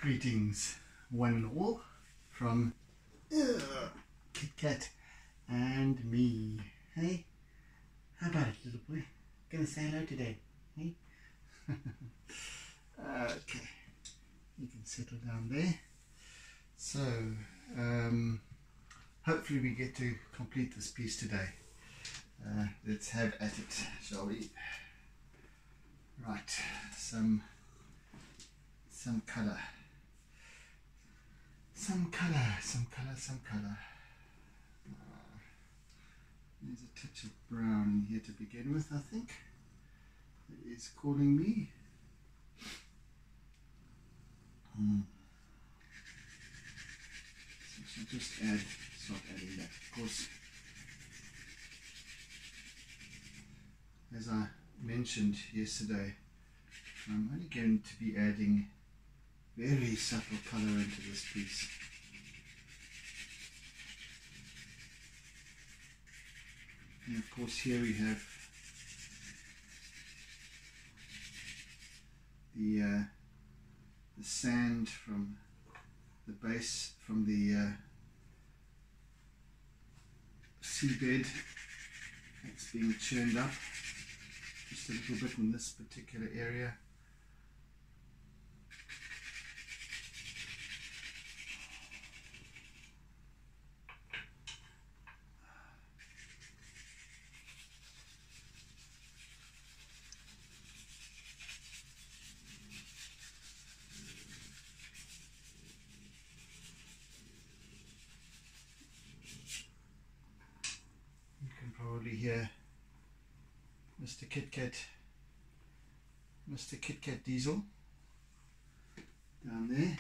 Greetings, one and all, from Kit Kat and me. Hey, how about it, little boy? Gonna say hello today, hey? Okay, you can settle down there. So, hopefully we get to complete this piece today. Let's have at it, shall we? Right, some colour. Some colour. There's a touch of brown here to begin with, I think. It is calling me. So I should just start adding that. Of course, as I mentioned yesterday, I'm only going to be adding very subtle colour into this piece. And of course here we have the sand from the base, from the seabed that's being churned up just a little bit in this particular area. Probably hear Mr. Kit Kat Diesel down there.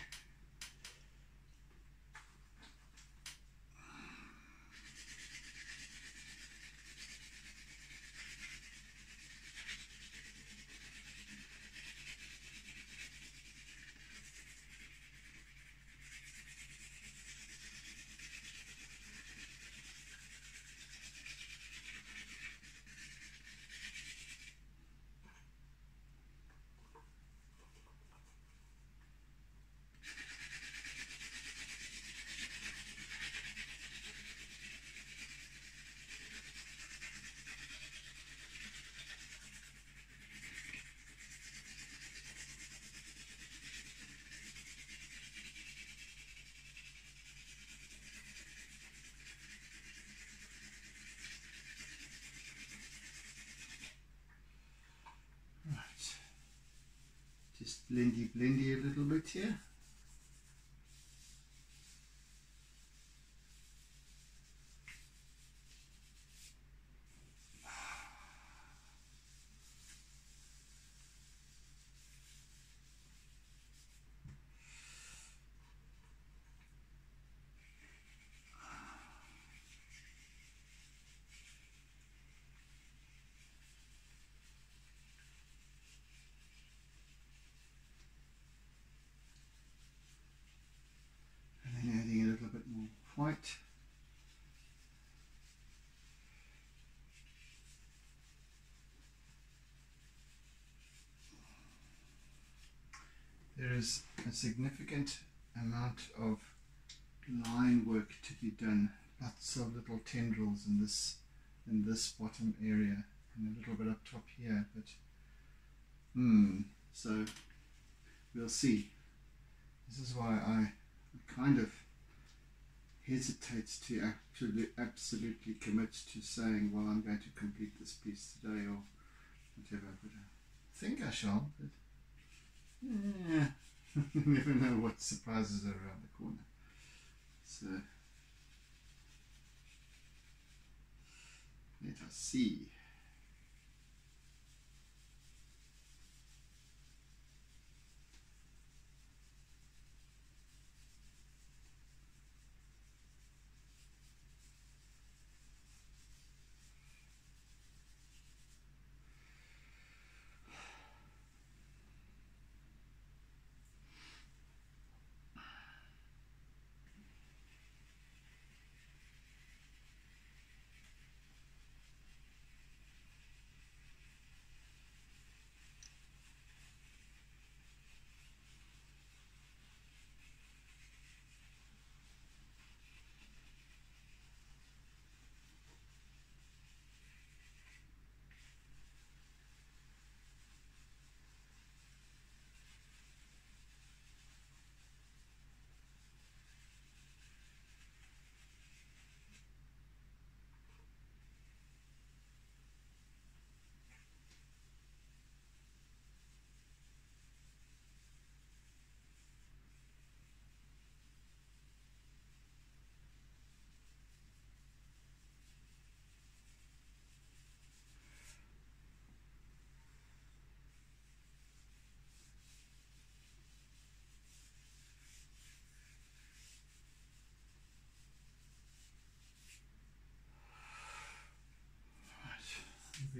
Just blendy a little bit here. White. There is a significant amount of line work to be done. Lots of little tendrils in this bottom area and a little bit up top here, but so we'll see. This is why I kind of hesitates to absolutely commit to saying, well, I'm going to complete this piece today or whatever, but I think I shall, but yeah, you never know what surprises are around the corner. So let us see.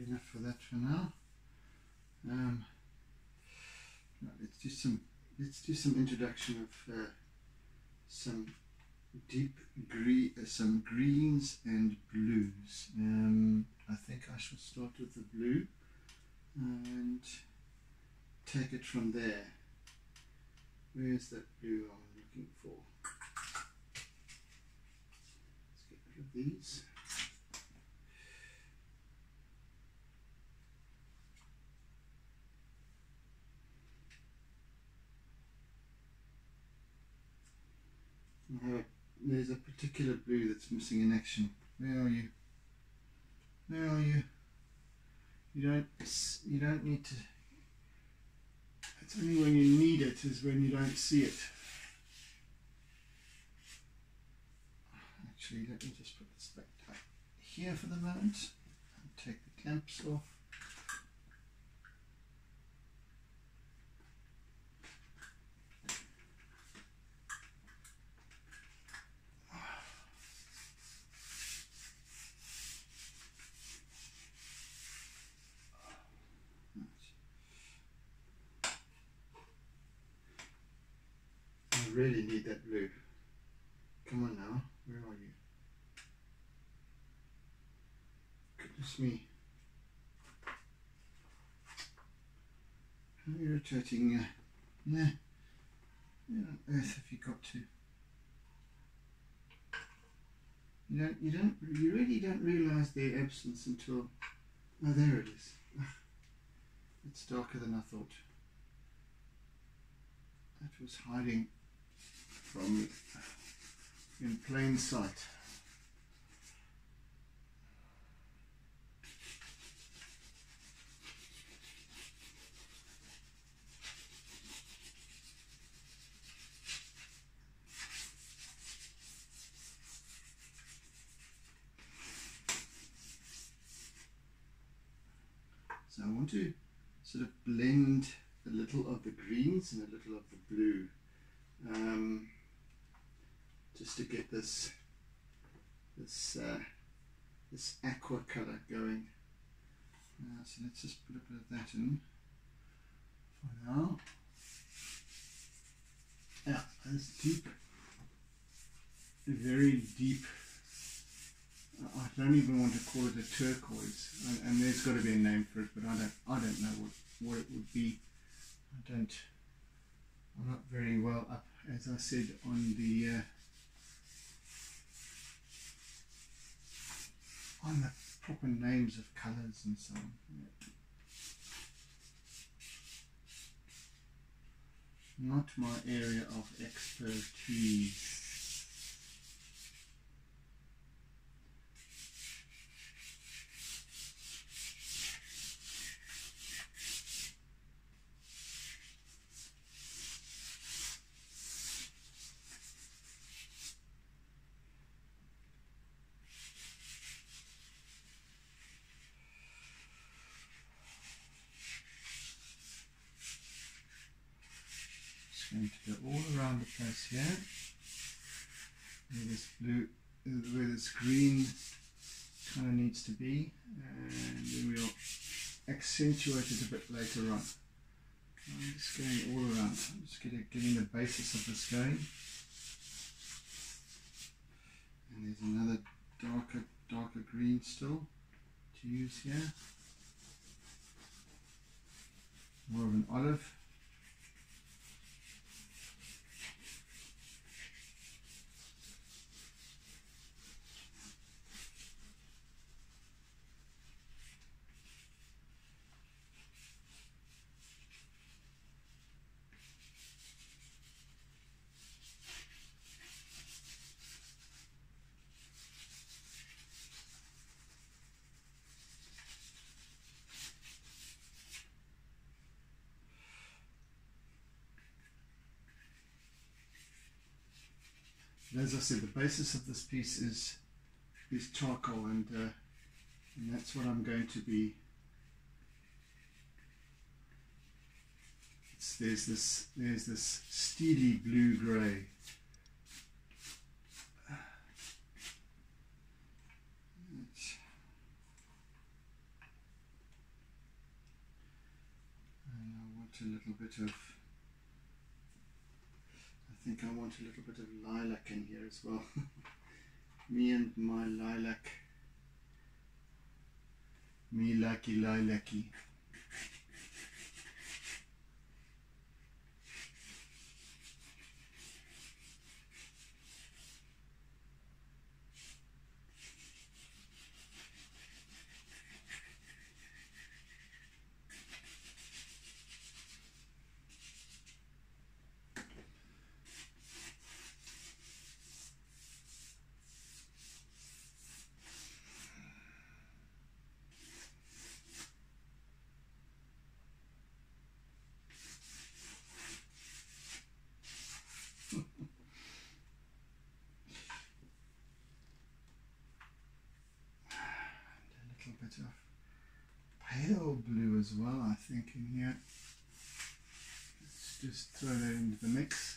probably enough for that for now. Right, let's do some introduction of some some greens and blues. I think I shall start with the blue and take it from there. Where's that blue I'm looking for? Let's get rid of these. There's a particular blue that's missing in action. Where are you? Where are you? You don't need to. It's only when you need it is when you don't see it. Actually, let me just put this back down here for the moment and take the clamps off. I really need that blue. Come on now, where are you? Goodness me. How irritating. Nah. Where on earth have you got to? You really don't realise their absence until, oh, there it is. It's darker than I thought. That was hiding from me in plain sight. So I want to sort of blend a little of the greens and a little of the blue, just to get this aqua colour going. So let's just put a bit of that in for now. Yeah, this deep, very deep. I don't even want to call it a turquoise, and there's got to be a name for it, but I don't know what it would be. I'm not very well up, as I said, on the proper names of colours and so on. Not my area of expertise. Going to go all around the place here, where this blue, where this green kind of needs to be, and then we'll accentuate it a bit later on. I'm just going all around. I'm just getting the basis of this going, and there's another darker green still to use here, more of an olive. As I said, the basis of this piece is charcoal, and that's what I'm going to be. There's this steely blue grey. a little bit of, I think I want a little bit of lilac in here as well. Me and my lilac. Me lucky lilac-y. Bit of pale blue as well, I think, in here. Let's just throw that into the mix.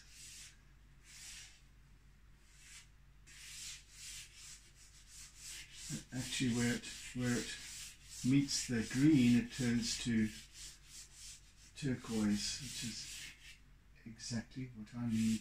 Actually, where it meets the green, it turns to turquoise, which is exactly what I need.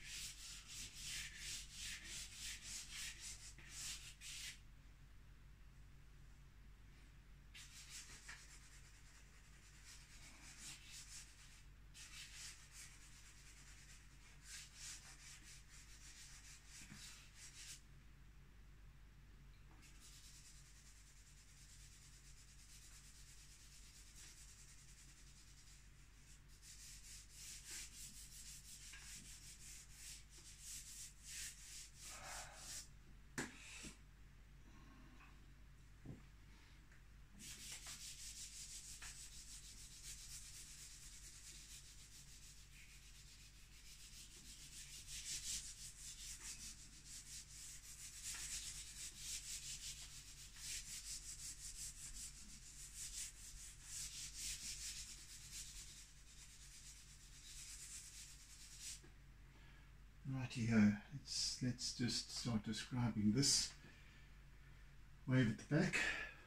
Righty-ho, let's just start describing this wave at the back.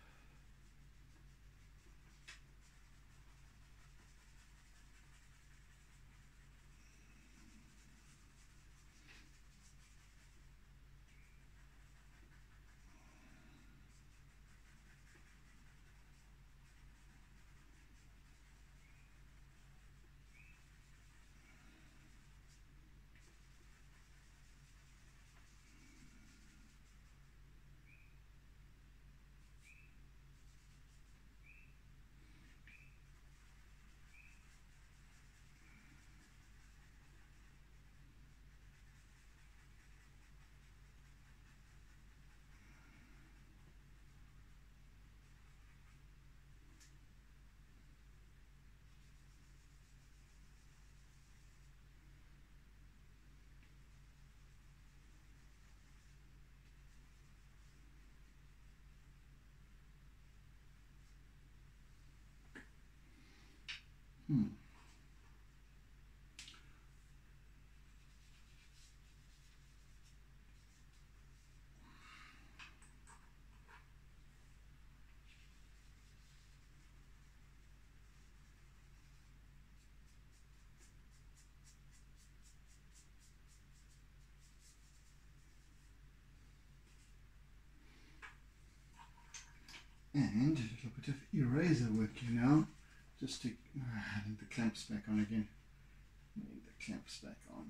And a little bit of eraser work here now, just to, I think the clamps back on again. I need the clamps back on.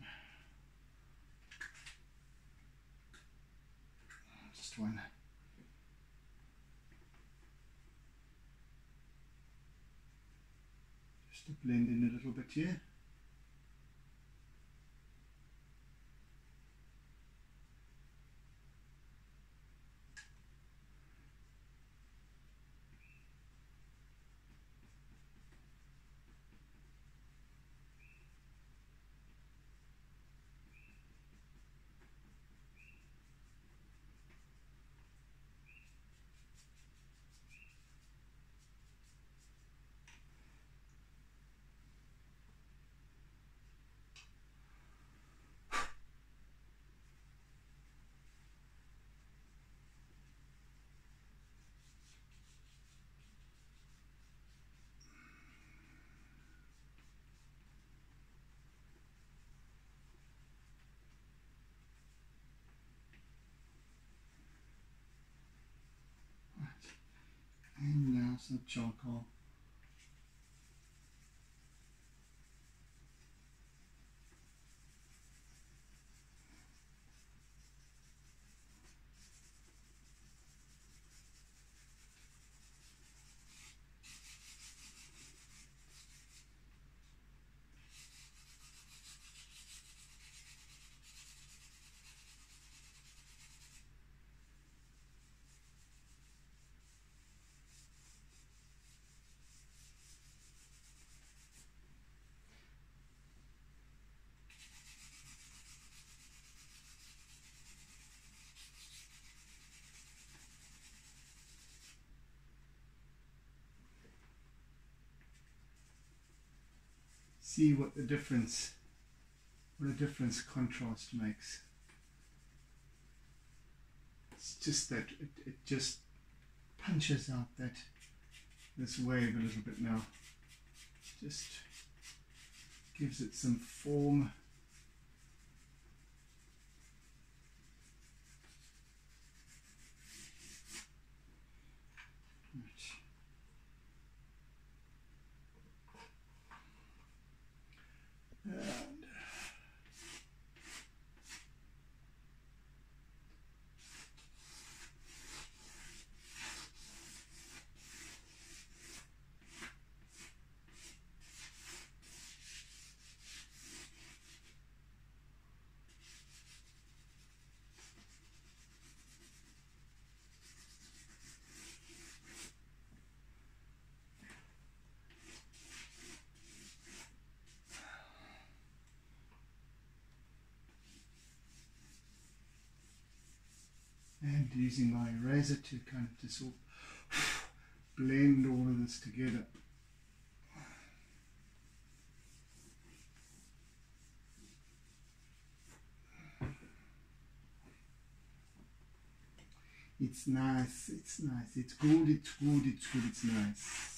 Just one. Just to blend in a little bit here. nice and charcoal. See what a difference contrast makes. It's just that it just punches out this wave a little bit now. Just gives it some form. And using my eraser to kind of just blend all of this together. It's nice, it's nice, it's good, it's good, it's good, it's nice.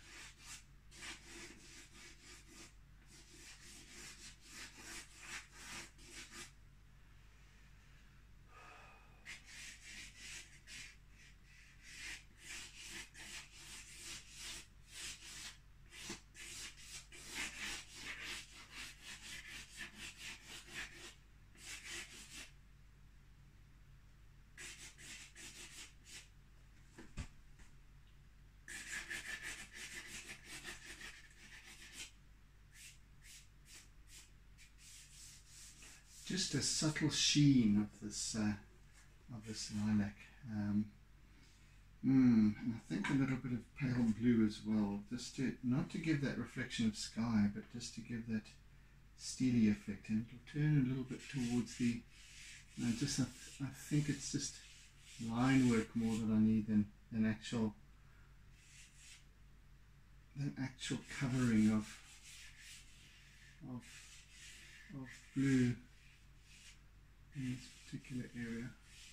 Just a subtle sheen of this lilac, and I think a little bit of pale blue as well, just to not to give that reflection of sky, but just to give that steely effect, and it'll turn a little bit towards the. I think it's just line work more that I need than actual covering of blue in this particular area.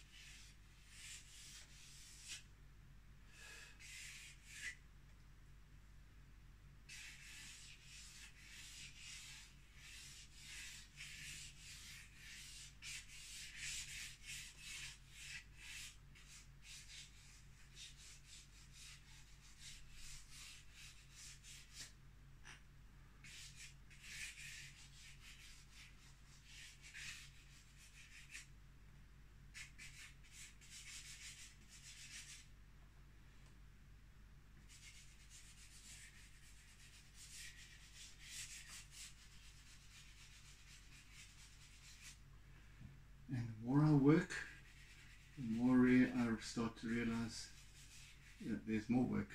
And the more I work, the more I start to realize that there's more work.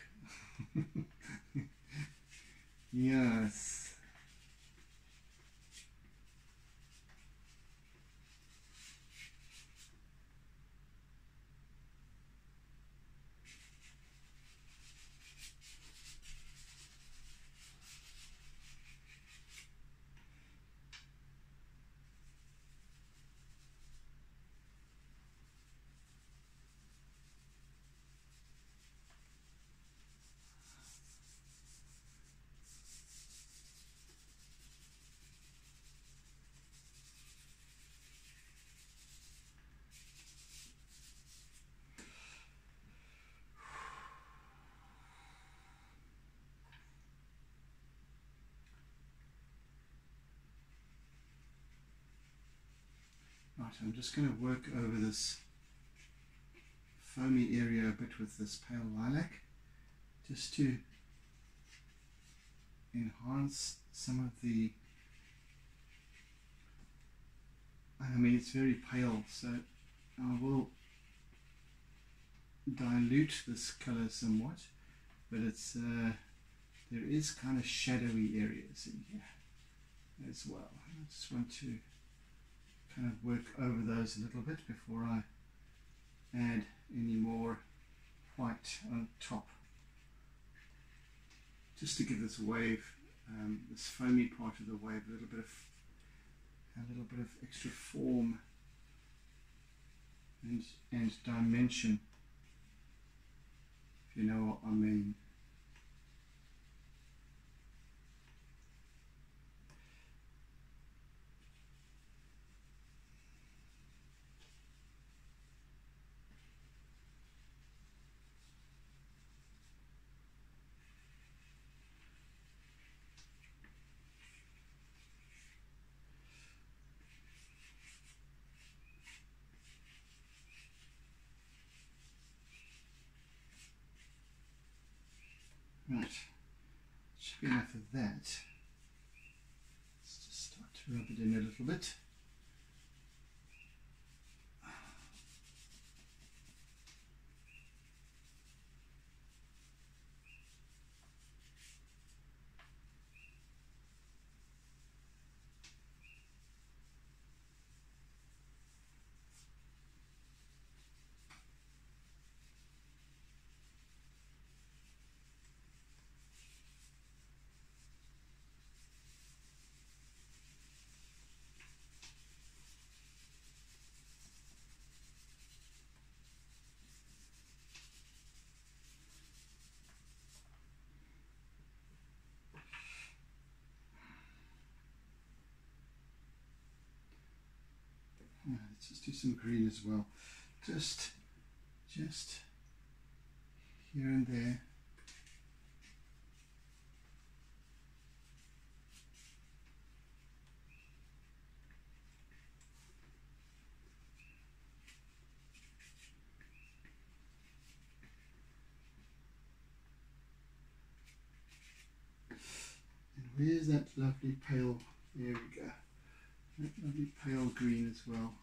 Yes. Right, I'm just going to work over this foamy area a bit with this pale lilac, just to enhance some of the, I mean it's very pale, so I will dilute this color somewhat, but it's there is kind of shadowy areas in here as well. I just want to kind of work over those a little bit before I add any more white on top, just to give this wave, this foamy part of the wave, a little bit of extra form and dimension, if you know what I mean. Right, should be enough of that. Let's just start to rub it in a little bit. Let's just do some green as well, just here and there. And where's that lovely pale, there we go, that lovely pale green as well.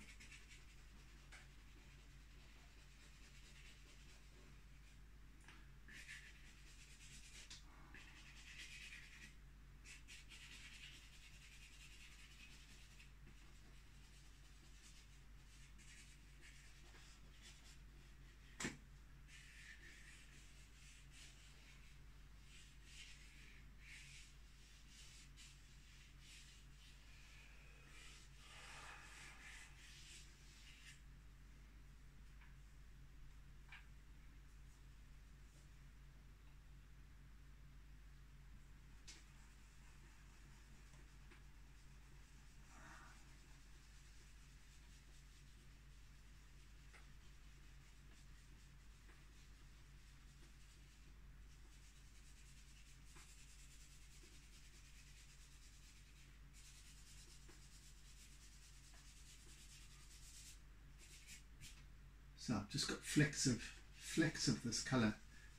So I've just got flecks of this colour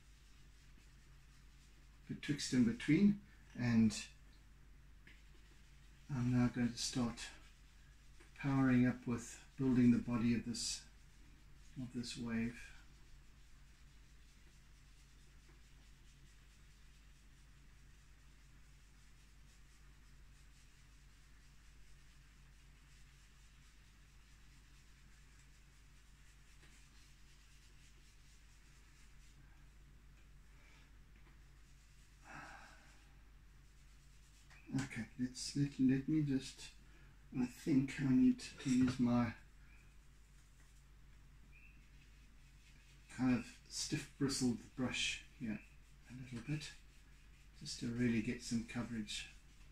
betwixt and between, and I'm now going to start powering up with building the body of this wave. Okay, let me just, I think I need to use my kind of stiff bristled brush here a little bit, just to really get some coverage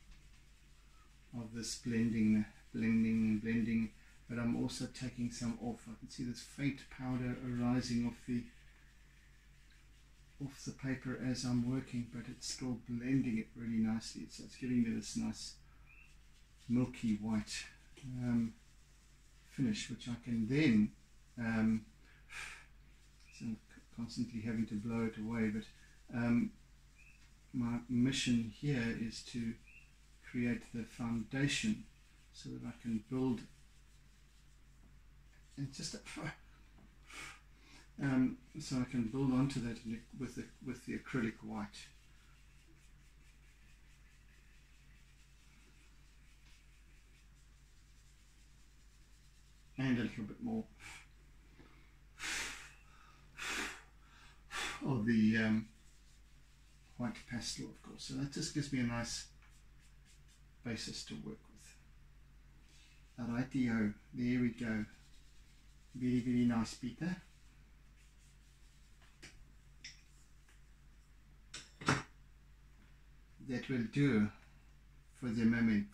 of this blending, but I'm also taking some off. I can see this faint powder arising off the paper as I'm working, but it's still blending it really nicely, so it's giving me this nice milky white finish, which I can then, so I'm constantly having to blow it away, but my mission here is to create the foundation so that I can build, and just so I can build onto that with the acrylic white. And a little bit more of the white pastel, of course. So that just gives me a nice basis to work with. Rightio, there we go. Very, very nice, Peter. That will do for the moment.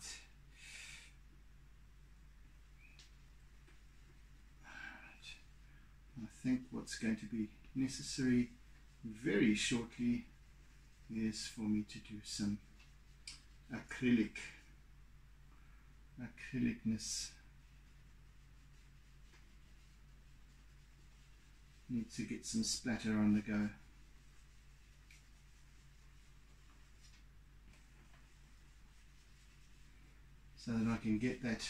I think what's going to be necessary very shortly is for me to do some acrylicness. Need to get some splatter on the go. So that I can get that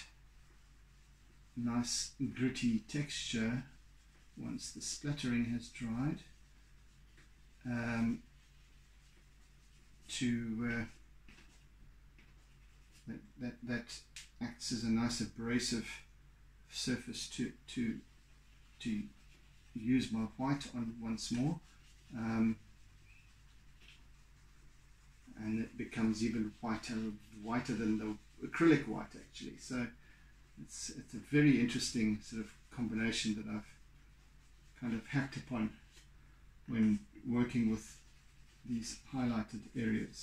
nice gritty texture once the splattering has dried, that acts as a nice abrasive surface to use my white on once more, and it becomes even whiter than the acrylic white actually. So it's a very interesting sort of combination that I've kind of hacked upon when working with these highlighted areas.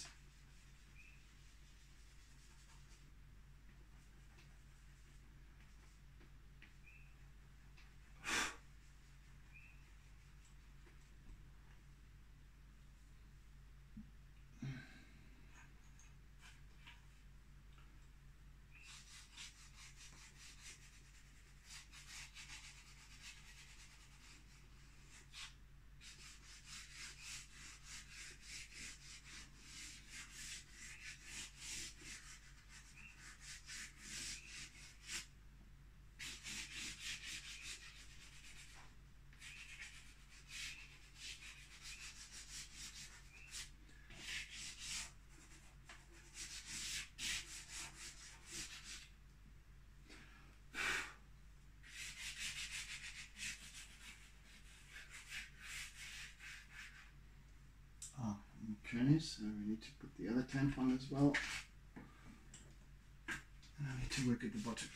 Okay, so we need to put the other tampon as well. And I need to work at the bottom.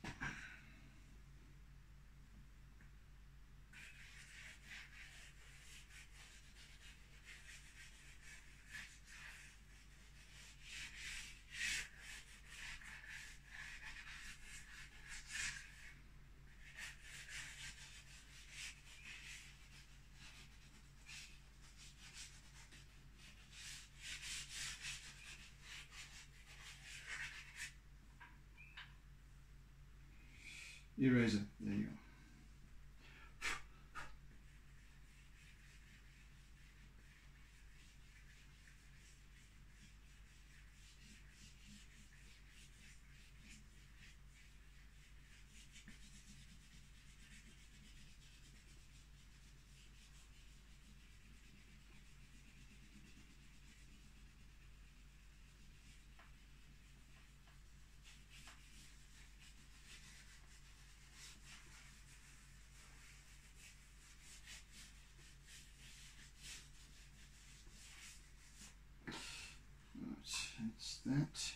Eraser, there you go. That's that.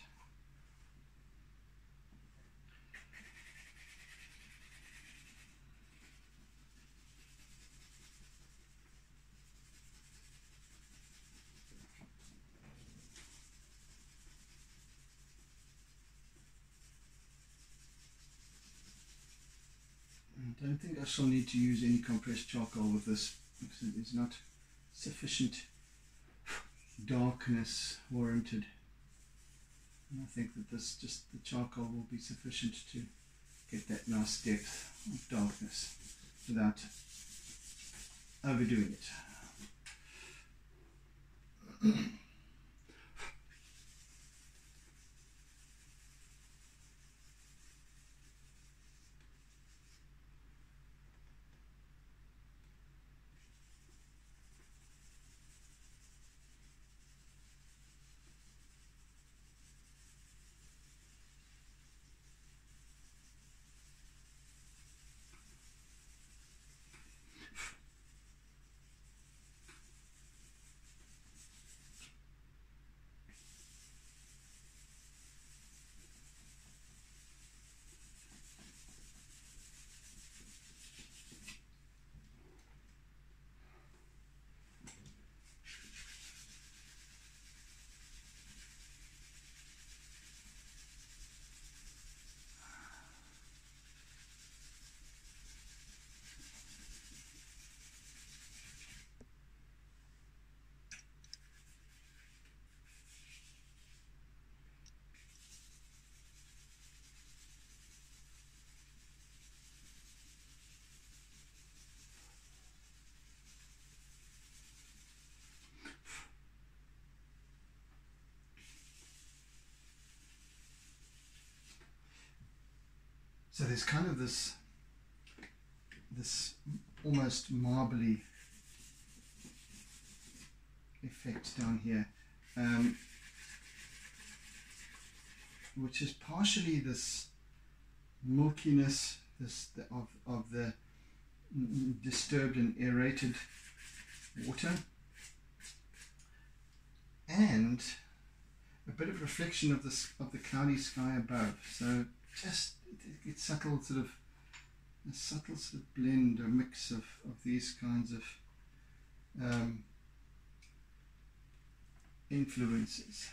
I don't think I shall need to use any compressed charcoal with this because it is not sufficient darkness warranted. And I think that the charcoal will be sufficient to get that nice depth of darkness without overdoing it. So there's kind of this almost marbly effect down here, which is partially this milkiness of the disturbed and aerated water, and a bit of reflection of the cloudy sky above. So just it's a subtle sort of blend, a mix of these kinds of influences.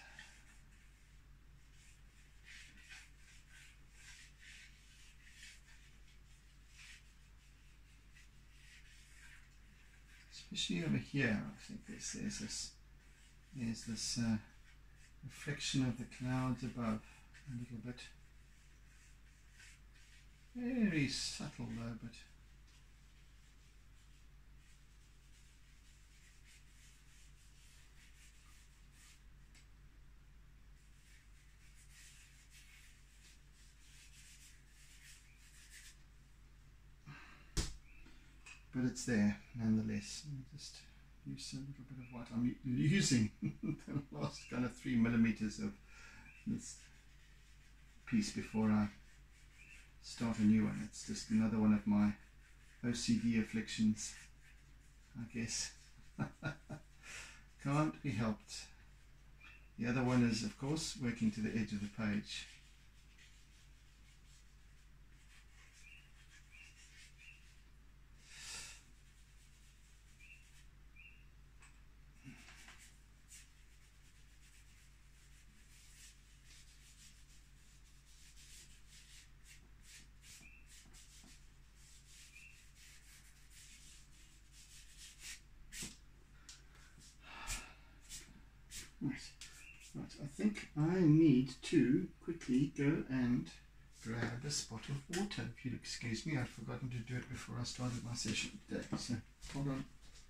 Especially over here, I think there's this reflection of the clouds above a little bit. Very subtle though, but it's there nonetheless. Let me just use a little bit of what I'm using the last kind of 3 millimeters of this piece before I start a new one. It's just another one of my OCD afflictions, I guess. Can't be helped. The other one is, of course, working to the edge of the page. Right, I think I need to quickly go and grab a spot of water. If you'll excuse me, I'd forgotten to do it before I started my session today, so hold on.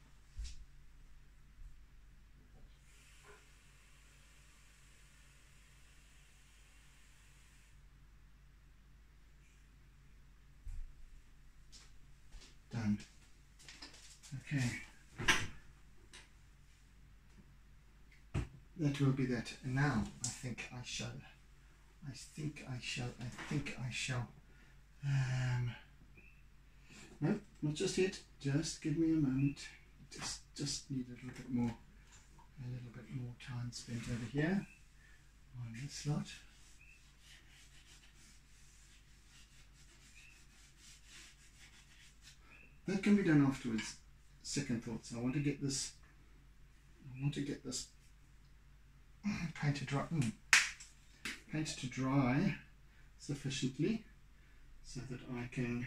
Done. Okay. That will be that. And now I think I shall. No, not just yet. Just give me a moment. Just need a little bit more time spent over here on this lot. That can be done afterwards. Second thoughts. I want to get this paint to dry sufficiently so that I can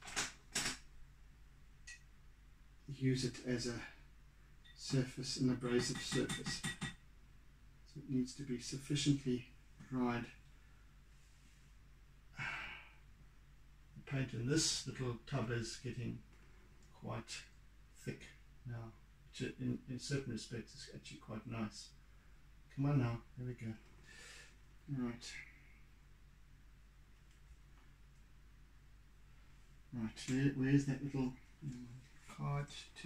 use it as a surface, an abrasive surface. So it needs to be sufficiently dried paint, and this little tub is getting quite thick now, which in certain respects is actually quite nice. Come on now, there we go. Right. Right, where's that little card to...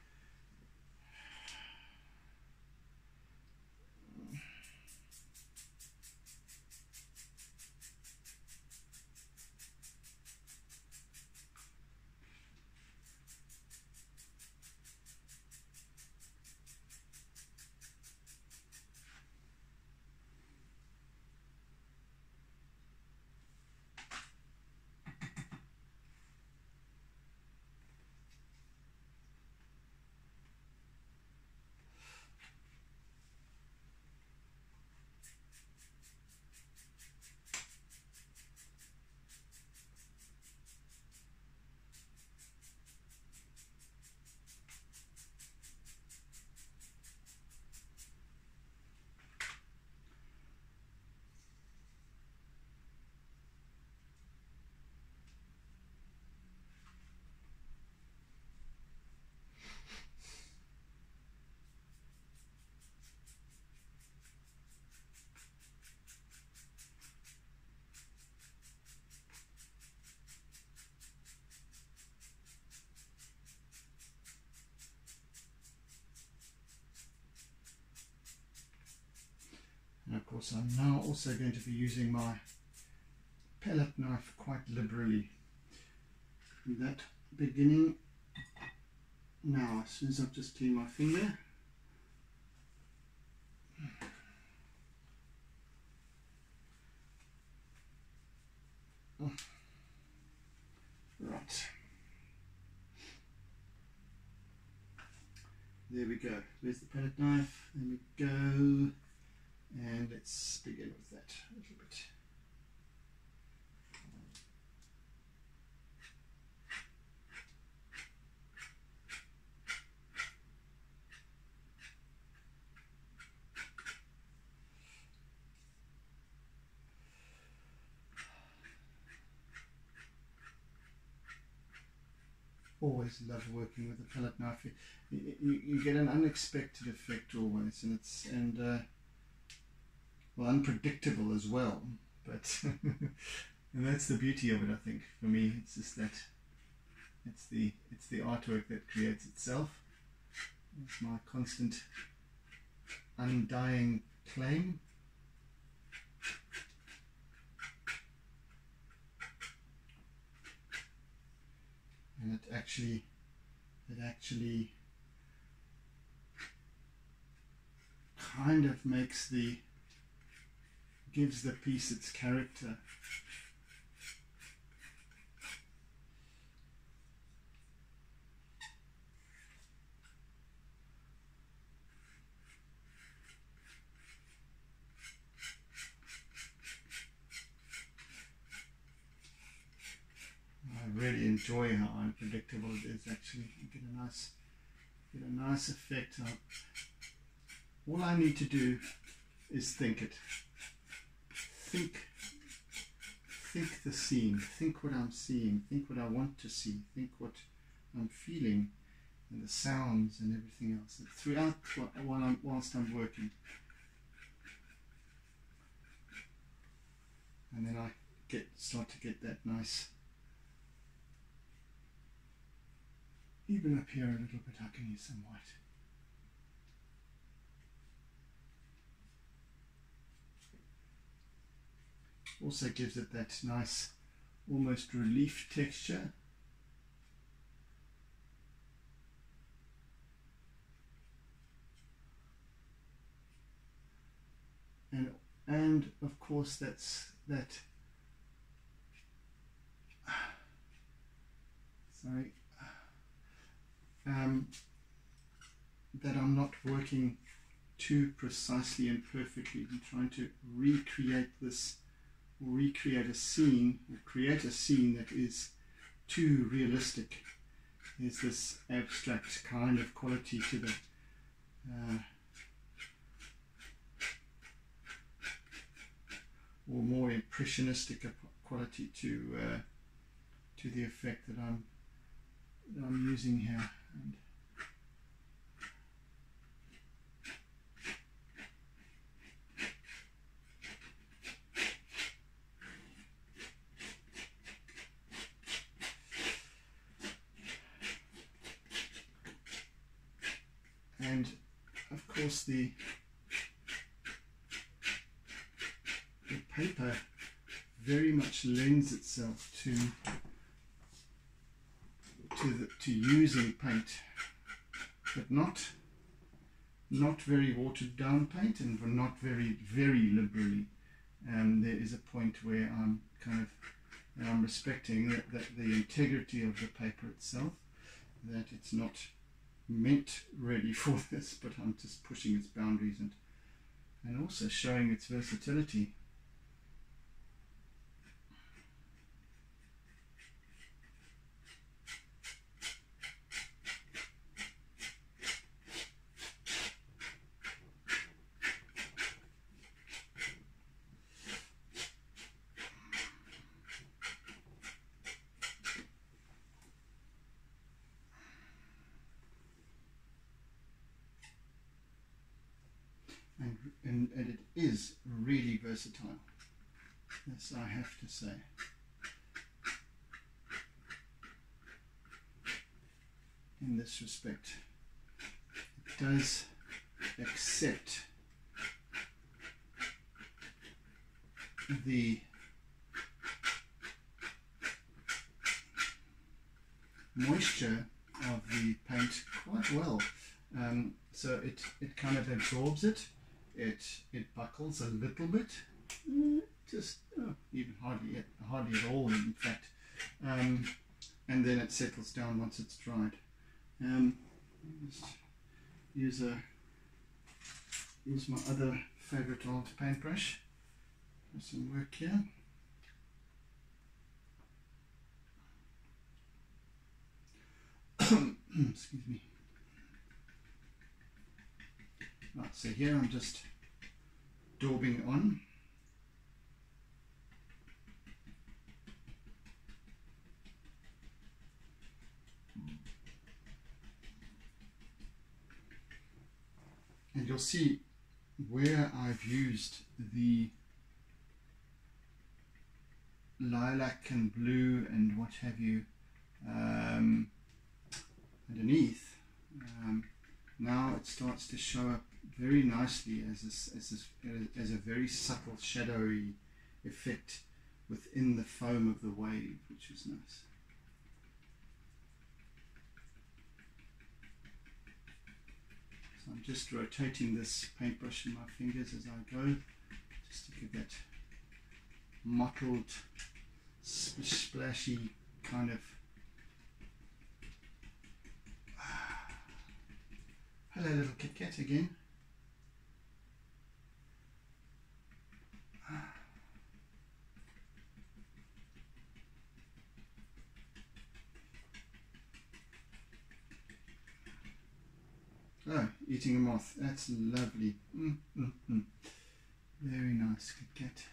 And of course I'm now also going to be using my palette knife quite liberally. With that beginning, now as soon as I've just cleaned my finger, right, there we go, there's the palette knife, there we go. And let's begin with that a little bit. Always love working with a palette knife. You get an unexpected effect always, and well, unpredictable as well, but and that's the beauty of it. I think for me, it's just that it's the artwork that creates itself. It's my constant undying claim. And it actually kind of gives the piece its character. I really enjoy how unpredictable it is. Actually, you get a nice effect. All I need to do is think it. Think the scene, think what I'm seeing, think what I want to see, think what I'm feeling, and the sounds and everything else throughout whilst I'm working. And then I start to get that nice, even up here a little bit, I can use some white. Also gives it that nice, almost relief texture. And of course that's that. Sorry. That I'm not working too precisely and perfectly. I'm trying to recreate this. Recreate a scene, or create a scene that is too realistic. There's this abstract kind of quality to the or more impressionistic quality to to the effect that I'm using here. And of course the paper very much lends itself to using paint, but not very watered down paint, and not very liberally. There is a point where I'm I'm respecting that the integrity of the paper itself, that it's not meant really for this, but I'm just pushing its boundaries and also showing its versatility. And it is really versatile, this I have to say. In this respect, it does accept the moisture of the paint quite well. So it kind of absorbs it. It buckles a little bit, just even hardly at all, in fact, and then it settles down once it's dried. Just use my other favorite old paintbrush for some work here. Excuse me. Right, so here I'm just daubing on. And you'll see where I've used the lilac and blue and what have you underneath. Now it starts to show up very nicely as a very subtle shadowy effect within the foam of the wave, which is nice. So I'm just rotating this paintbrush in my fingers as I go, just to give that mottled, splashy kind of. Hello, little Kit Kat again. Oh, eating a moth. That's lovely. Very nice, Kit Kat.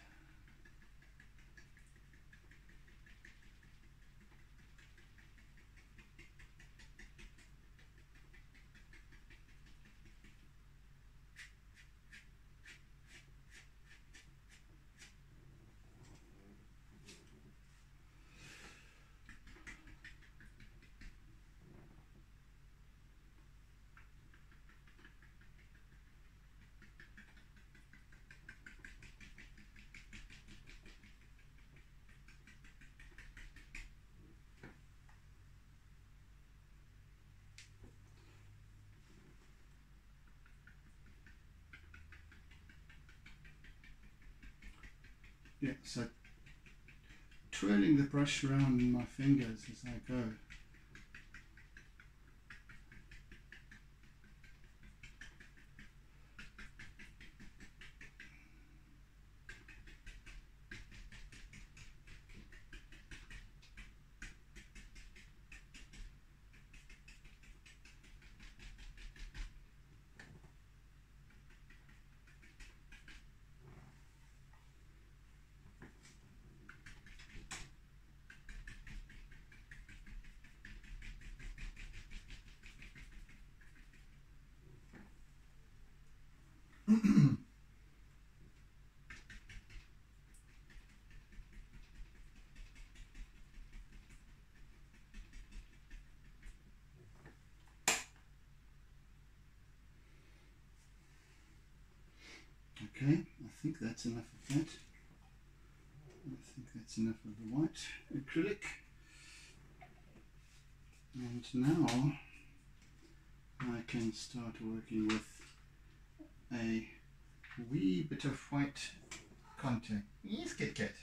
Yeah, so twirling the brush around in my fingers as I go. Okay, I think that's enough of that. I think that's enough of the white acrylic. And now I can start working with a wee bit of white contact. Yes, Kit Kat.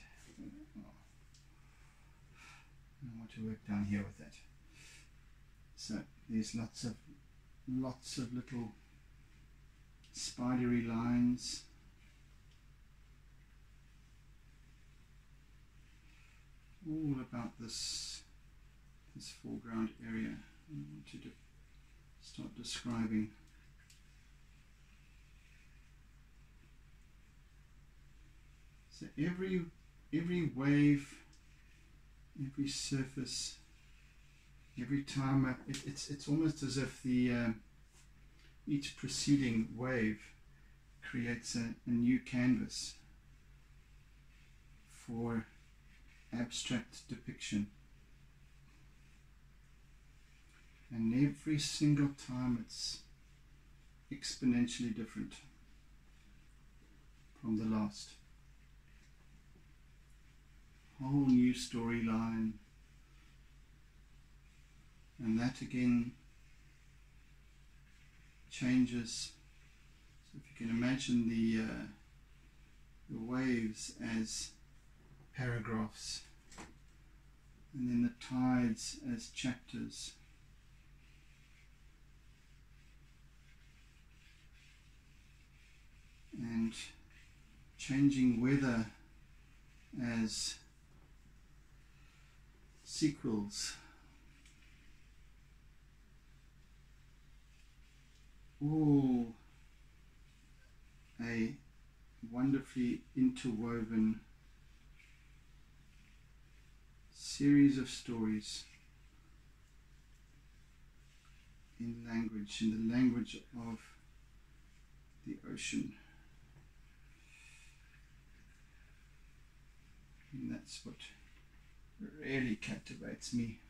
I want to work down here with that. So there's lots of little spidery lines. All about this foreground area. I want you to start describing. So every wave, every surface, every time it's almost as if the each preceding wave creates a new canvas for abstract depiction. And every single time it's exponentially different from the last. Whole new storyline. And that again changes. So if you can imagine the waves as paragraphs, and then the tides as chapters. And changing weather as sequels. All a wonderfully interwoven series of stories in the language of the ocean. And that's what really captivates me.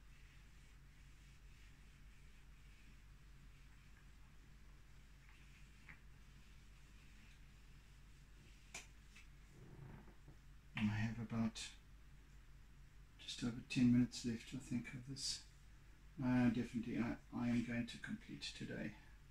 I have about just over 10 minutes left, I think, of this. Definitely I am going to complete today.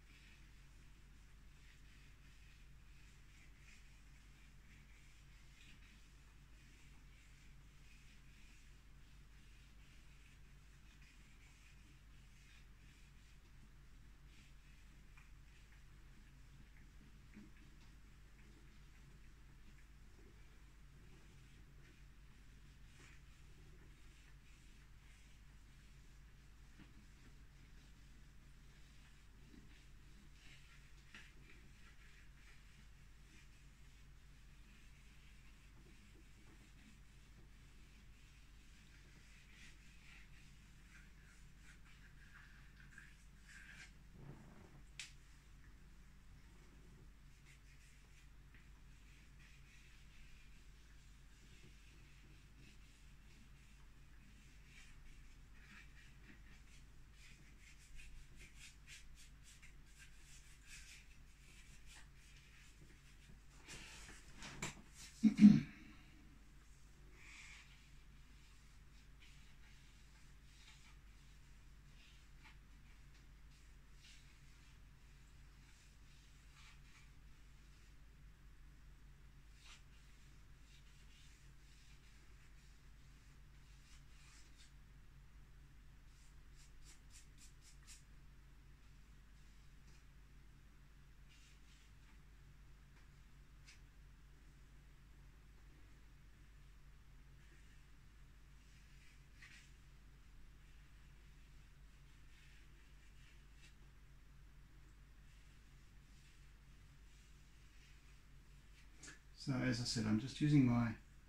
So as I said, I'm just using my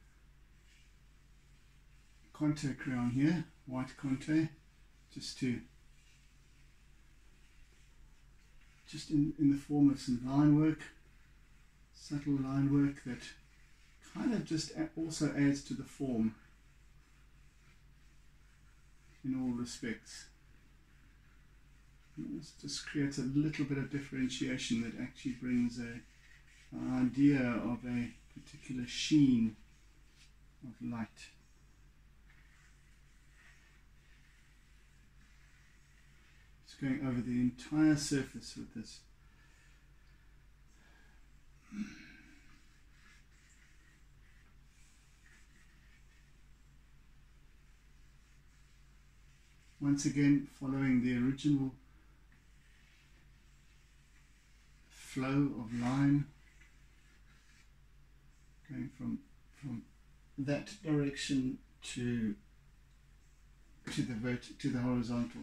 contour crayon here, white contour, just in the form of some line work, subtle line work that kind of just also adds to the form in all respects. It just creates a little bit of differentiation that actually brings a idea of a particular sheen of light. It's going over the entire surface with this. Once again, following the original flow of line, going from that direction to the horizontal.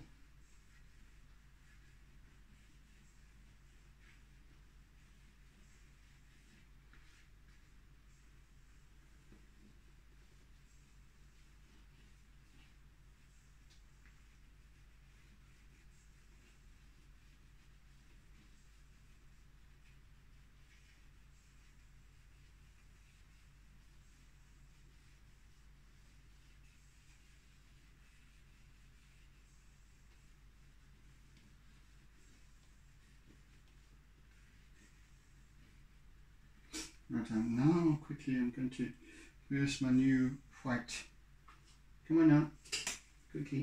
Right, now quickly I'm going to verse my new white. Come on now, quickly.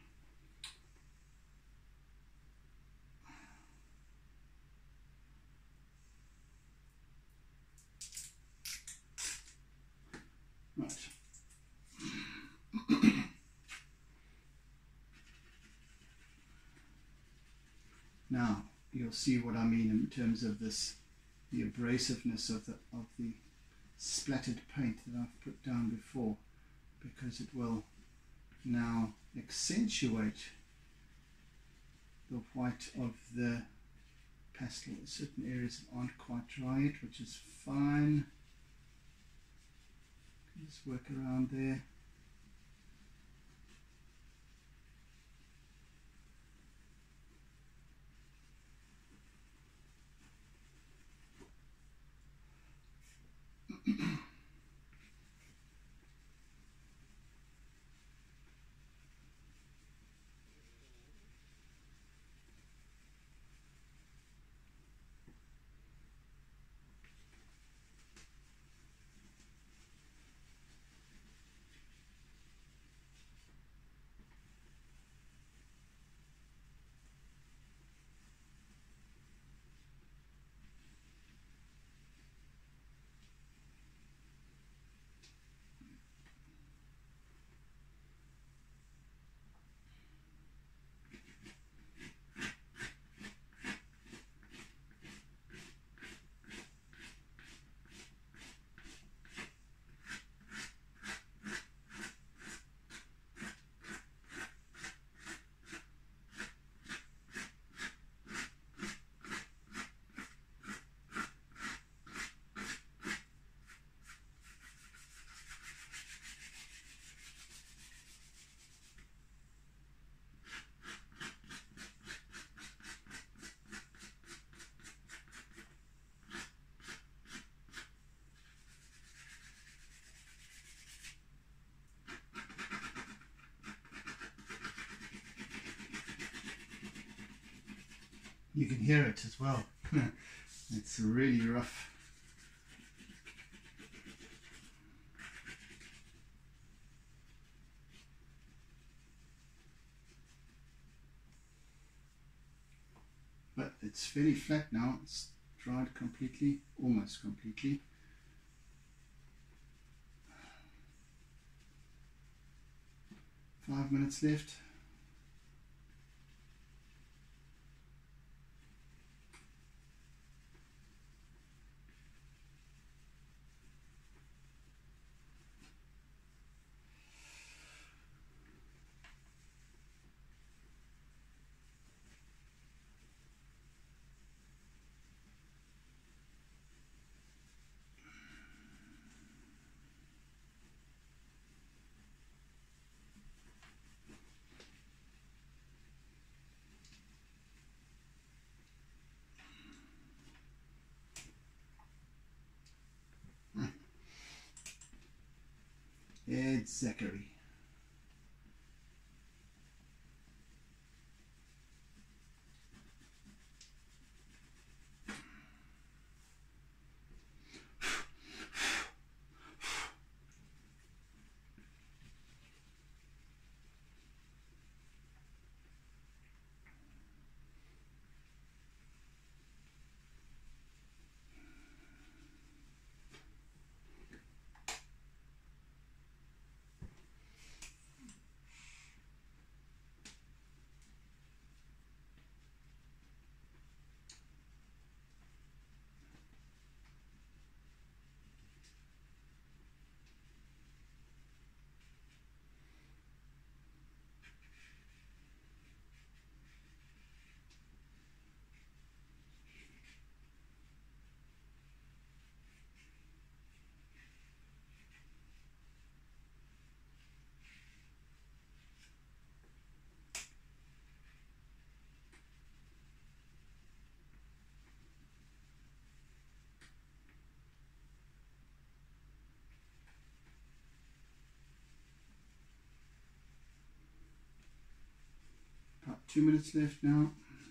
Right. Now you'll see what I mean in terms of this, the abrasiveness of the splattered paint that I've put down before, because it will now accentuate the white of the pastel. Certain areas that aren't quite dry yet, which is fine. Just work around there. You can hear it as well. It's really rough. But it's fairly flat now. It's dried completely, almost completely. Five minutes left. It's Zachary. about 2 minutes left now.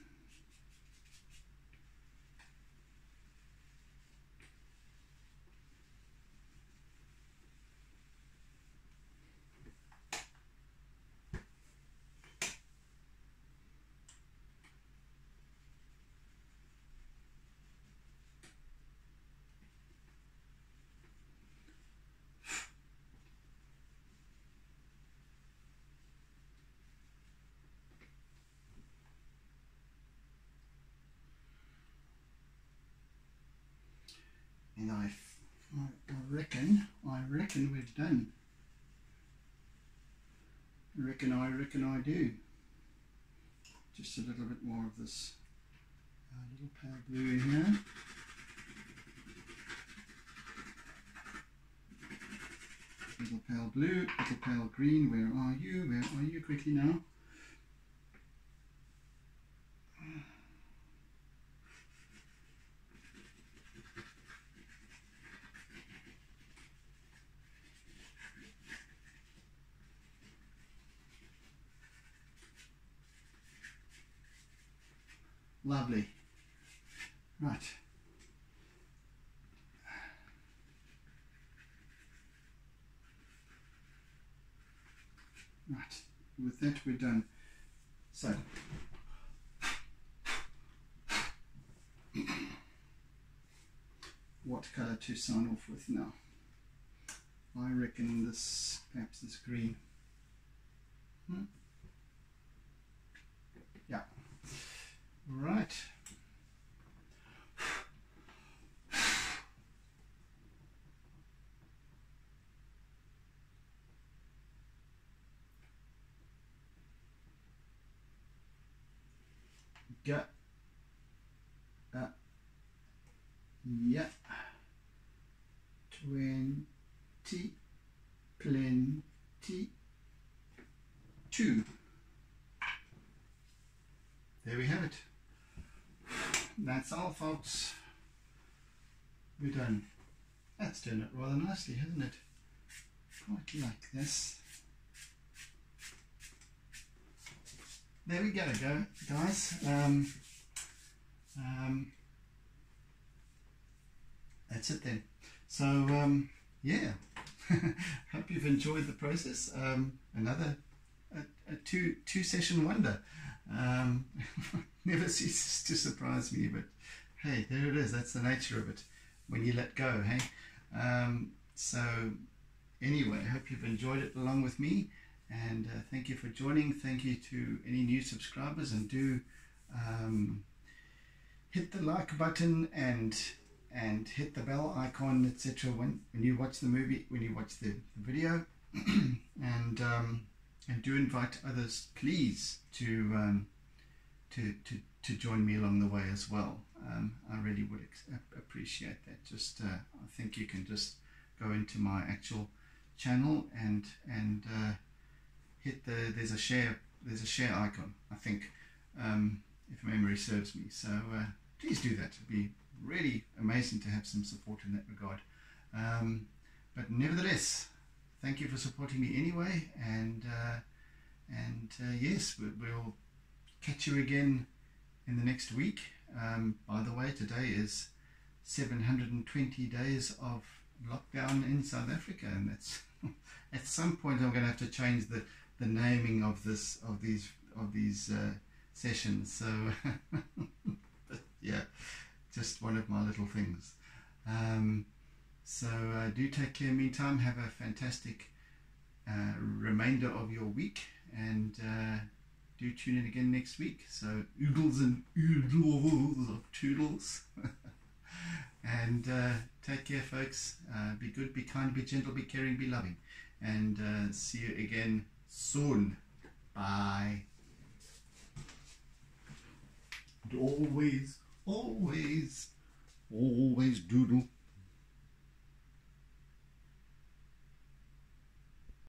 And I reckon we're done. I reckon I do. Just a little bit more of this little pale blue in here. Little pale blue, little pale green. Where are you? Where are you? Quickly now. Lovely. Right. Right. With that we're done. So what colour to sign off with now? I reckon this, perhaps this green. Yeah. Right. Got yeah, 20, plenty, 2. There we have it. That's all, folks. We're done. That's turned out rather nicely, hasn't it? Quite like this. There we go, guys. That's it then. So yeah, hope you've enjoyed the process. Another two session wonder. Never ceases to surprise me, but hey, there it is. That's the nature of it when you let go, hey. So anyway, I hope you've enjoyed it along with me, and thank you for joining. Thank you to any new subscribers, and do hit the like button and hit the bell icon, etc. when you watch the movie, when you watch the video, and do invite others, please, to join me along the way as well. I really would appreciate that. Just I think you can just go into my actual channel and hit there's a share icon, I think, if memory serves me. So please do that. It'd be really amazing to have some support in that regard. But nevertheless, thank you for supporting me anyway, and yes, we'll catch you again in the next week. By the way, today is 720 days of lockdown in South Africa, and that's at some point I'm going to have to change the naming of these sessions. So but yeah, just one of my little things. So do take care. Meantime, have a fantastic remainder of your week, and do tune in again next week. So oodles and oodles of toodles. And take care, folks. Be good, be kind, be gentle, be caring, be loving, and see you again soon. Bye. And always doodle.